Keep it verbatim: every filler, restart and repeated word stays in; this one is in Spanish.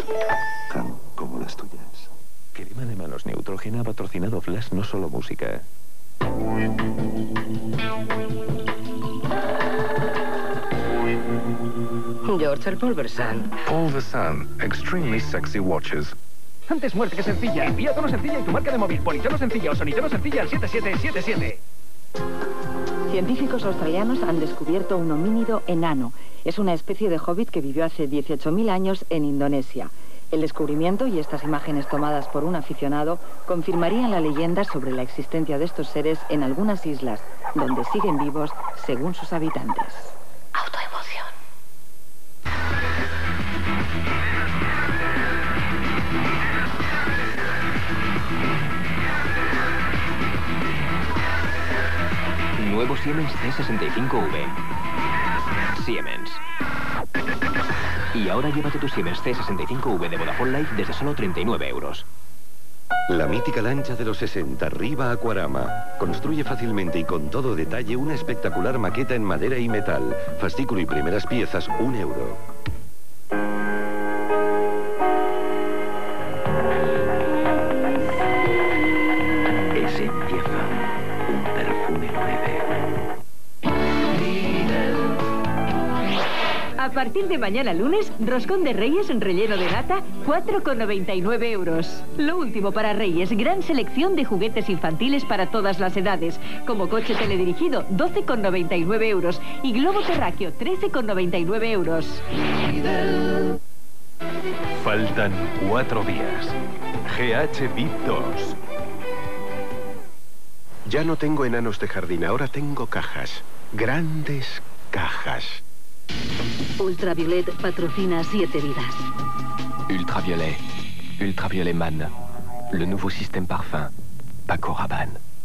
como las tuyas. Crema de manos Neutrogena ha patrocinado Flash No Solo Música. George, el Pulversan. Pulversan, extremely sexy watches. Antes muerte que sencilla. Envía tono sencilla y tu marca de móvil. Politono sencilla o sonitono sencilla al siete siete siete siete. Científicos australianos han descubierto un homínido enano. Es una especie de hobbit que vivió hace dieciocho mil años en Indonesia. El descubrimiento y estas imágenes tomadas por un aficionado confirmarían la leyenda sobre la existencia de estos seres en algunas islas, donde siguen vivos según sus habitantes. Autoemoción. Nuevo Siemens C sesenta y cinco V. Siemens. Y ahora llévate tu Siemens C sesenta y cinco V de Vodafone Life desde solo treinta y nueve euros. La mítica lancha de los sesenta, Riva Aquarama. Construye fácilmente y con todo detalle una espectacular maqueta en madera y metal. Fascículo y primeras piezas, un euro. Ese empieza un perfume nueve. A partir de mañana lunes, roscón de Reyes en relleno de nata, cuatro con noventa y nueve euros. Lo último para Reyes, gran selección de juguetes infantiles para todas las edades, como coche teledirigido, doce con noventa y nueve euros, y globo terráqueo, trece con noventa y nueve euros. Faltan cuatro días. G H V I P dos. Ya no tengo enanos de jardín, ahora tengo cajas. Grandes cajas. Ultraviolet patrocina siete vidas. Ultraviolet. Ultraviolet Man. Le nouveau système parfum. Paco Rabanne.